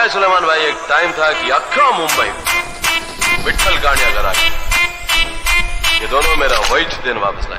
है सुलेमान भाई, एक टाइम था कि अक्का मुंबई विठल गाड़िया करा, ये दोनों मेरा वहीच दिन वापस लाए।